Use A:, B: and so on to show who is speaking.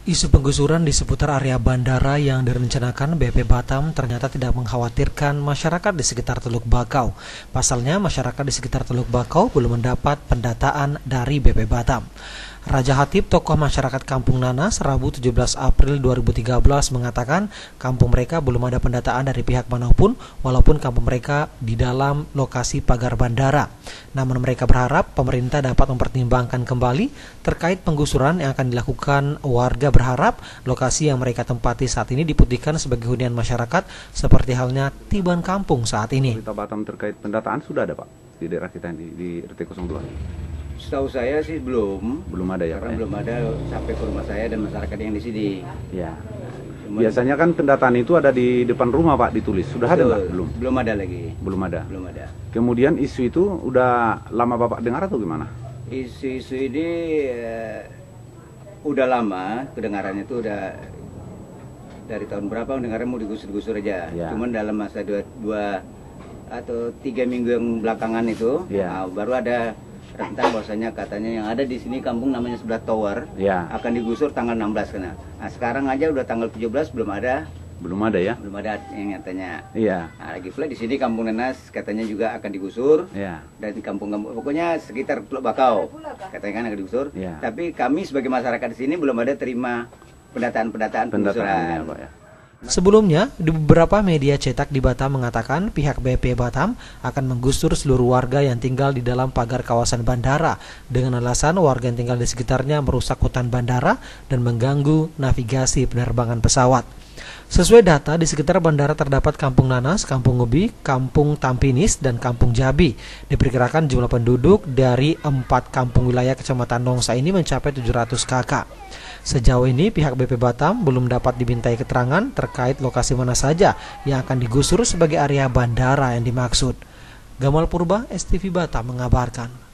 A: Isu penggusuran di seputar area bandara yang direncanakan BP Batam ternyata tidak mengkhawatirkan masyarakat di sekitar Teluk Bakau. Pasalnya, masyarakat di sekitar Teluk Bakau belum mendapat pendataan dari BP Batam. Raja Hatip, tokoh masyarakat Kampung Nanas, Rabu 17 April 2013 mengatakan kampung mereka belum ada pendataan dari pihak manapun walaupun kampung mereka di dalam lokasi pagar bandara. Namun mereka berharap pemerintah dapat mempertimbangkan kembali terkait penggusuran yang akan dilakukan. Warga berharap lokasi yang mereka tempati saat ini diputihkan sebagai hunian masyarakat seperti halnya Tiban Kampung saat ini.
B: Berita Batam terkait pendataan sudah ada, Pak, di daerah kita di RT 02.
C: Setahu saya sih belum
B: Ada ya,
C: karena
B: Pak,
C: belum ada sampai ke rumah saya dan masyarakat yang di sini.
B: ya. Biasanya kan pendataan itu ada di depan rumah, Pak, ditulis. Sudah ada nggak?
C: Belum ada lagi.
B: Belum ada.
C: Belum ada.
B: Kemudian isu itu udah lama Bapak dengar atau gimana?
C: Isu ini udah lama, kedengarannya itu udah dari tahun berapa mendengarnya mau digusur-gusur aja.
B: Ya.
C: Cuman dalam masa 2 atau 3 minggu yang belakangan itu,
B: Ya.
C: baru ada tentang bahwasanya katanya yang ada di sini kampung namanya Sebelah Tower,
B: Ya.
C: akan digusur tanggal 16 kena. Nah, sekarang aja udah tanggal 17 belum ada
B: Ya?
C: belum ada yang nyatanya.
B: Iya.
C: Nah, lagi pula di sini Kampung Nanas katanya juga akan digusur.
B: Iya.
C: Dan di kampung-kampung pokoknya sekitar Teluk Bakau katanya kan akan digusur.
B: Iya.
C: Tapi kami sebagai masyarakat di sini belum ada terima pendataan penggusuran.
B: Pak, ya.
A: Sebelumnya, di beberapa media cetak di Batam mengatakan pihak BP Batam akan menggusur seluruh warga yang tinggal di dalam pagar kawasan bandara dengan alasan warga yang tinggal di sekitarnya merusak hutan bandara dan mengganggu navigasi penerbangan pesawat. Sesuai data, di sekitar bandara terdapat Kampung Nanas, Kampung Ubi, Kampung Tampinis, dan Kampung Jabi. Diperkirakan jumlah penduduk dari 4 kampung wilayah Kecamatan Nongsa ini mencapai 700 kakak. Sejauh ini pihak BP Batam belum dapat dimintai keterangan terkait lokasi mana saja yang akan digusur sebagai area bandara yang dimaksud. Gamal Purba, STV Batam mengabarkan.